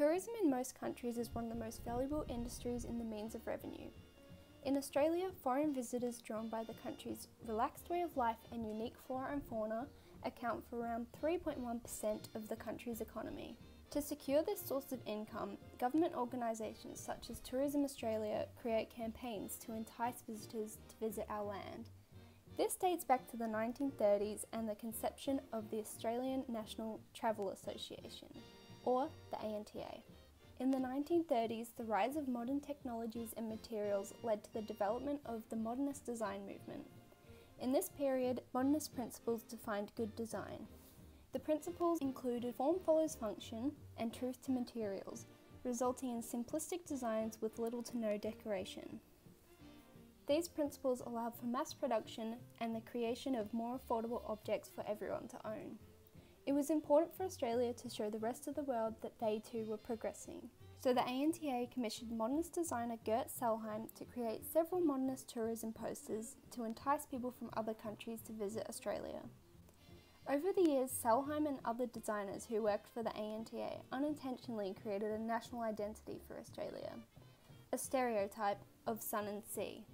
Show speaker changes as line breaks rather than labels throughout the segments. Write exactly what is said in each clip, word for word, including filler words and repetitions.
Tourism in most countries is one of the most valuable industries in the means of revenue. In Australia, foreign visitors drawn by the country's relaxed way of life and unique flora and fauna account for around three point one percent of the country's economy. To secure this source of income, government organisations such as Tourism Australia create campaigns to entice visitors to visit our land. This dates back to the nineteen thirties and the conception of the Australian National Travel Association, or the A N T A. In the nineteen thirties, the rise of modern technologies and materials led to the development of the modernist design movement. In this period, modernist principles defined good design. The principles included form follows function and truth to materials, resulting in simplistic designs with little to no decoration. These principles allowed for mass production and the creation of more affordable objects for everyone to own. It was important for Australia to show the rest of the world that they too were progressing. So the A N T A commissioned modernist designer Gert Sellheim to create several modernist tourism posters to entice people from other countries to visit Australia. Over the years, Sellheim and other designers who worked for the A N T A unintentionally created a national identity for Australia, a stereotype of sun and sea.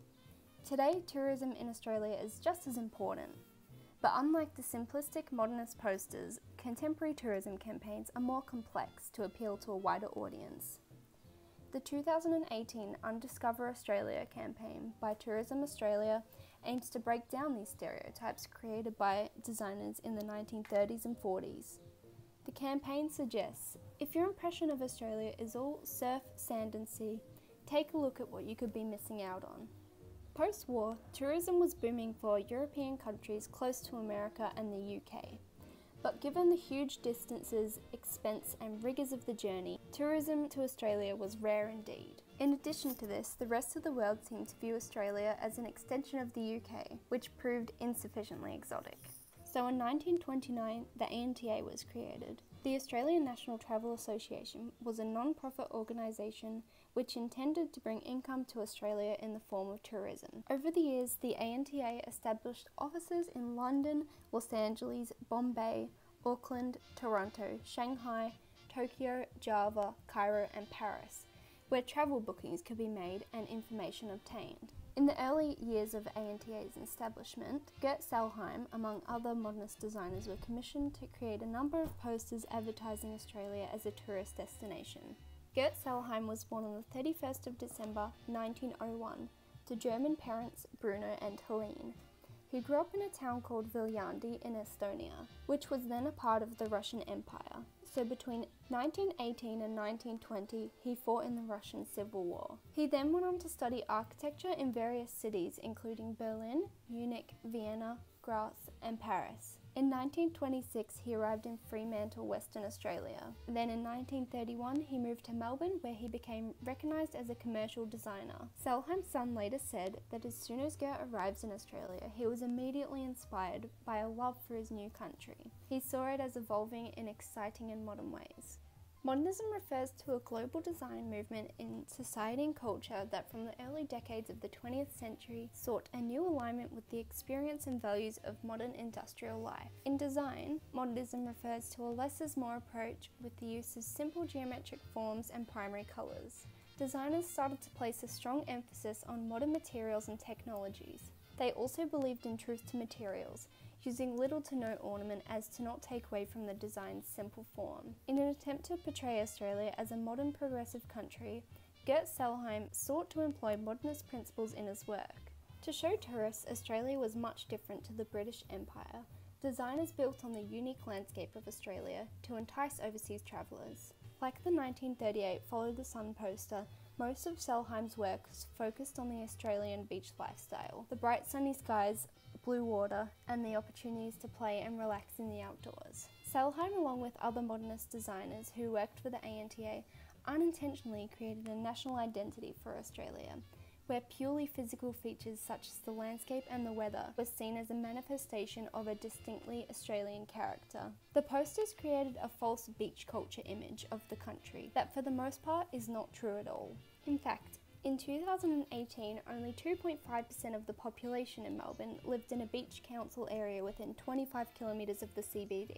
Today, tourism in Australia is just as important. But unlike the simplistic modernist posters, contemporary tourism campaigns are more complex to appeal to a wider audience. The two thousand eighteen UnDiscover Australia campaign by Tourism Australia aims to break down these stereotypes created by designers in the nineteen thirties and forties. The campaign suggests, if your impression of Australia is all surf, sand and sea, take a look at what you could be missing out on. Post-war, tourism was booming for European countries close to America and the U K. But given the huge distances, expense and rigours of the journey, tourism to Australia was rare indeed. In addition to this, the rest of the world seemed to view Australia as an extension of the U K, which proved insufficiently exotic. So in nineteen twenty-nine, the A N T A was created. The Australian National Travel Association was a non-profit organisation which intended to bring income to Australia in the form of tourism. Over the years, the A N T A established offices in London, Los Angeles, Bombay, Auckland, Toronto, Shanghai, Tokyo, Java, Cairo and Paris, where travel bookings could be made and information obtained. In the early years of A N T A's establishment, Gert Sellheim, among other modernist designers, were commissioned to create a number of posters advertising Australia as a tourist destination. Gert Sellheim was born on the thirty-first of December nineteen oh one to German parents Bruno and Helene, who grew up in a town called Viljandi in Estonia, which was then a part of the Russian Empire. So between nineteen eighteen and nineteen twenty, he fought in the Russian Civil War. He then went on to study architecture in various cities including Berlin, Munich, Vienna, Graz and Paris. In nineteen twenty-six, he arrived in Fremantle, Western Australia. Then in nineteen thirty-one, he moved to Melbourne, where he became recognised as a commercial designer. Sellheim's son later said that as soon as Gert arrives in Australia, he was immediately inspired by a love for his new country. He saw it as evolving in exciting and modern ways. Modernism refers to a global design movement in society and culture that from the early decades of the twentieth century sought a new alignment with the experience and values of modern industrial life. In design, modernism refers to a less is more approach with the use of simple geometric forms and primary colours. Designers started to place a strong emphasis on modern materials and technologies. They also believed in truth to materials, using little to no ornament as to not take away from the design's simple form. In an attempt to portray Australia as a modern progressive country, Gert Sellheim sought to employ modernist principles in his work. To show tourists Australia was much different to the British Empire, designers built on the unique landscape of Australia to entice overseas travellers. Like the nineteen thirty-eight Follow the Sun poster, most of Sellheim's work focused on the Australian beach lifestyle, the bright sunny skies, blue water, and the opportunities to play and relax in the outdoors. Sellheim, along with other modernist designers who worked for the A N T A, unintentionally created a national identity for Australia, where purely physical features such as the landscape and the weather were seen as a manifestation of a distinctly Australian character. The posters created a false beach culture image of the country that for the most part is not true at all. In fact, in two thousand eighteen, only two point five percent of the population in Melbourne lived in a beach council area within twenty-five kilometres of the C B D.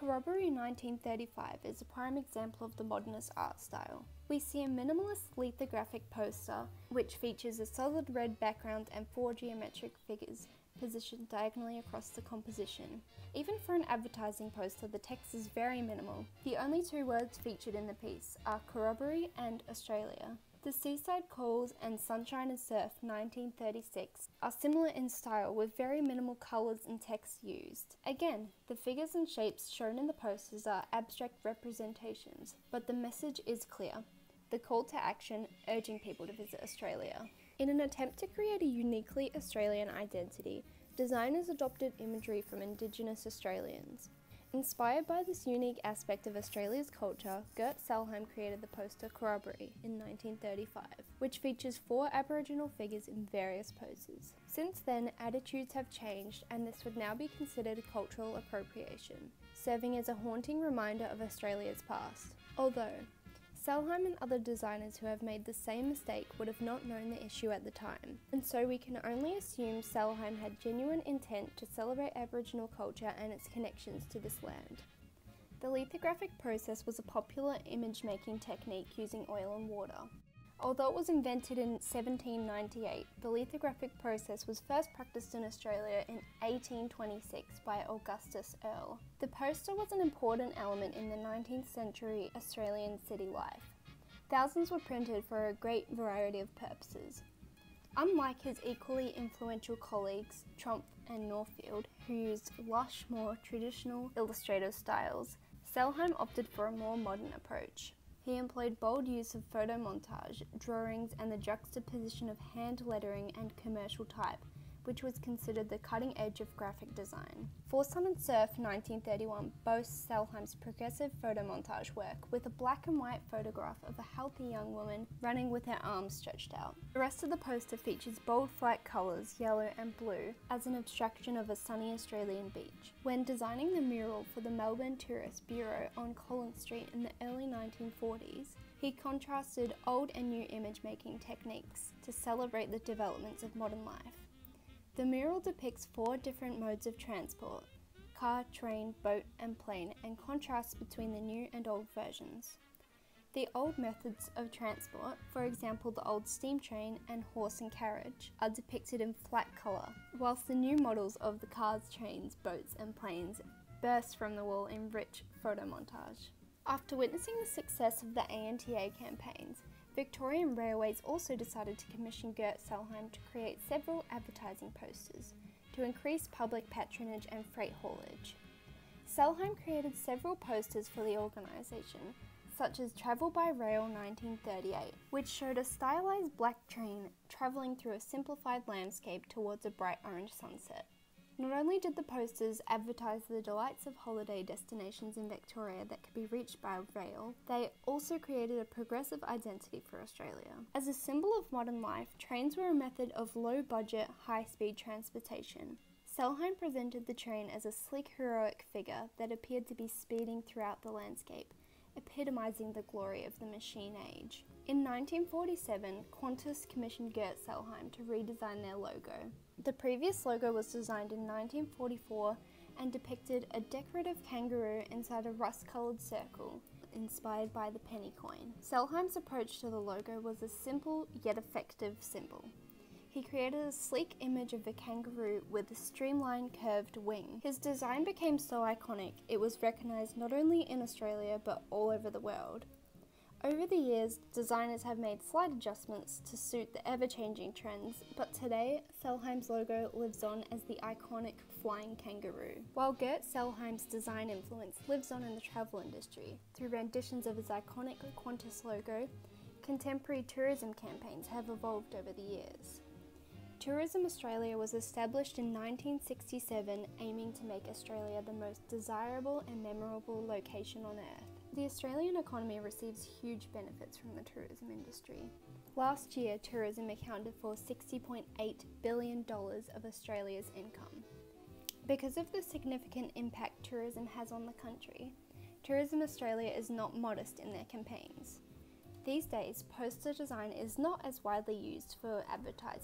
Corroboree nineteen thirty-five is a prime example of the modernist art style. We see a minimalist lithographic poster which features a solid red background and four geometric figures positioned diagonally across the composition. Even for an advertising poster, the text is very minimal. The only two words featured in the piece are Corroboree and Australia. The Seaside Calls and Sunshine and Surf nineteen thirty-six are similar in style with very minimal colours and text used. Again, the figures and shapes shown in the posters are abstract representations, but the message is clear. The call to action urging people to visit Australia. In an attempt to create a uniquely Australian identity, designers adopted imagery from Indigenous Australians. Inspired by this unique aspect of Australia's culture, Gert Sellheim created the poster Corroboree in nineteen thirty-five, which features four Aboriginal figures in various poses. Since then, attitudes have changed and this would now be considered cultural appropriation, serving as a haunting reminder of Australia's past. Although, Sellheim and other designers who have made the same mistake would have not known the issue at the time, and so we can only assume Sellheim had genuine intent to celebrate Aboriginal culture and its connections to this land. The lithographic process was a popular image-making technique using oil and water. Although it was invented in seventeen ninety-eight, the lithographic process was first practiced in Australia in eighteen twenty-six by Augustus Earle. The poster was an important element in the nineteenth century Australian city life. Thousands were printed for a great variety of purposes. Unlike his equally influential colleagues, Tromp and Northfield, who used lush, more traditional illustrative styles, Sellheim opted for a more modern approach. He employed bold use of photo montage, drawings and the juxtaposition of hand lettering and commercial type, which was considered the cutting edge of graphic design. For Sun and Surf nineteen thirty-one boasts Sellheim's progressive photo montage work with a black and white photograph of a healthy young woman running with her arms stretched out. The rest of the poster features bold flight colours, yellow and blue, as an abstraction of a sunny Australian beach. When designing the mural for the Melbourne Tourist Bureau on Collins Street in the early nineteen forties, he contrasted old and new image-making techniques to celebrate the developments of modern life. The mural depicts four different modes of transport: car, train, boat and plane, and contrasts between the new and old versions. The old methods of transport, for example the old steam train and horse and carriage, are depicted in flat colour, whilst the new models of the cars, trains, boats and planes burst from the wall in rich photo montage. After witnessing the success of the A N T A campaigns, Victorian Railways also decided to commission Gert Sellheim to create several advertising posters to increase public patronage and freight haulage. Sellheim created several posters for the organisation, such as Travel by Rail nineteen thirty-eight, which showed a stylized black train travelling through a simplified landscape towards a bright orange sunset. Not only did the posters advertise the delights of holiday destinations in Victoria that could be reached by rail, they also created a progressive identity for Australia. As a symbol of modern life, trains were a method of low-budget, high-speed transportation. Sellheim presented the train as a sleek, heroic figure that appeared to be speeding throughout the landscape, epitomising the glory of the machine age. In nineteen forty-seven, Qantas commissioned Gert Sellheim to redesign their logo. The previous logo was designed in nineteen forty-four and depicted a decorative kangaroo inside a rust-coloured circle, inspired by the penny coin. Sellheim's approach to the logo was a simple yet effective symbol. He created a sleek image of a kangaroo with a streamlined curved wing. His design became so iconic it was recognised not only in Australia but all over the world. Over the years, designers have made slight adjustments to suit the ever-changing trends, but today, Sellheim's logo lives on as the iconic flying kangaroo. While Gert Sellheim's design influence lives on in the travel industry through renditions of his iconic Qantas logo, contemporary tourism campaigns have evolved over the years. Tourism Australia was established in nineteen sixty-seven, aiming to make Australia the most desirable and memorable location on earth. The Australian economy receives huge benefits from the tourism industry. Last year, tourism accounted for sixty point eight billion dollars of Australia's income. Because of the significant impact tourism has on the country, Tourism Australia is not modest in their campaigns. These days, poster design is not as widely used for advertising,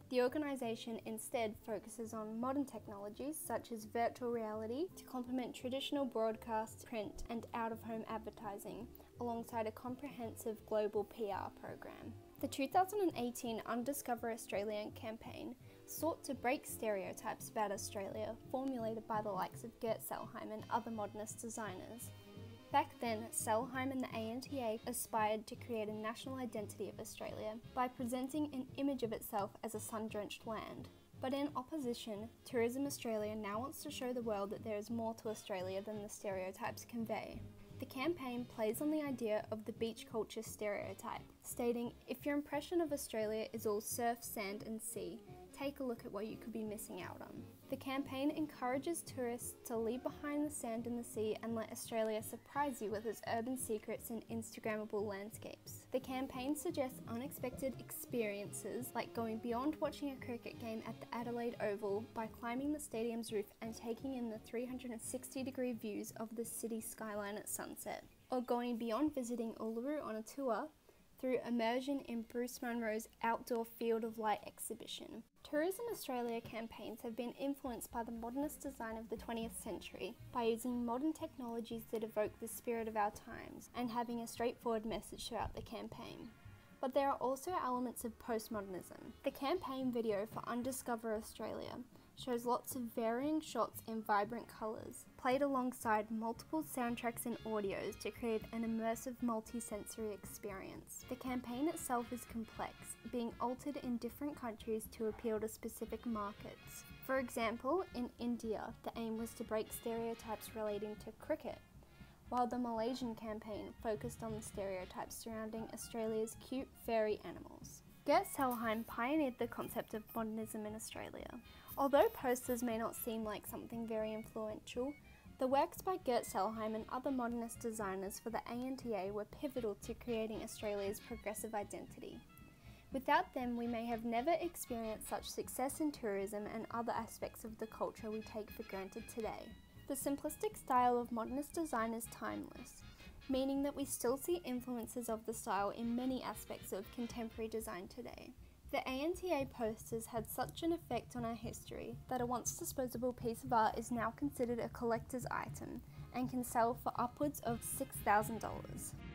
The organisation instead focuses on modern technologies such as virtual reality to complement traditional broadcast, print and out-of-home advertising, alongside a comprehensive global P R program. The two thousand eighteen UnDiscover Australian campaign sought to break stereotypes about Australia formulated by the likes of Gert Sellheim and other modernist designers. Back then, Sellheim and the A N T A aspired to create a national identity of Australia by presenting an image of itself as a sun-drenched land. But in opposition, Tourism Australia now wants to show the world that there is more to Australia than the stereotypes convey. The campaign plays on the idea of the beach culture stereotype, stating, if your impression of Australia is all surf, sand and sea, take a look at what you could be missing out on. The campaign encourages tourists to leave behind the sand and the sea and let Australia surprise you with its urban secrets and Instagrammable landscapes. The campaign suggests unexpected experiences like going beyond watching a cricket game at the Adelaide Oval by climbing the stadium's roof and taking in the three hundred sixty degree views of the city skyline at sunset, or going beyond visiting Uluru on a tour through immersion in Bruce Munro's outdoor Field of Light exhibition. Tourism Australia campaigns have been influenced by the modernist design of the twentieth century by using modern technologies that evoke the spirit of our times and having a straightforward message throughout the campaign. But there are also elements of postmodernism. The campaign video for UnDiscover Australia shows lots of varying shots in vibrant colours, played alongside multiple soundtracks and audios to create an immersive multi-sensory experience. The campaign itself is complex, being altered in different countries to appeal to specific markets. For example, in India, the aim was to break stereotypes relating to cricket, while the Malaysian campaign focused on the stereotypes surrounding Australia's cute furry animals. Gert Sellheim pioneered the concept of modernism in Australia. Although posters may not seem like something very influential, the works by Gert Sellheim and other modernist designers for the A N T A were pivotal to creating Australia's progressive identity. Without them, we may have never experienced such success in tourism and other aspects of the culture we take for granted today. The simplistic style of modernist design is timeless, meaning that we still see influences of the style in many aspects of contemporary design today. The A N T A posters had such an effect on our history that a once disposable piece of art is now considered a collector's item and can sell for upwards of six thousand dollars.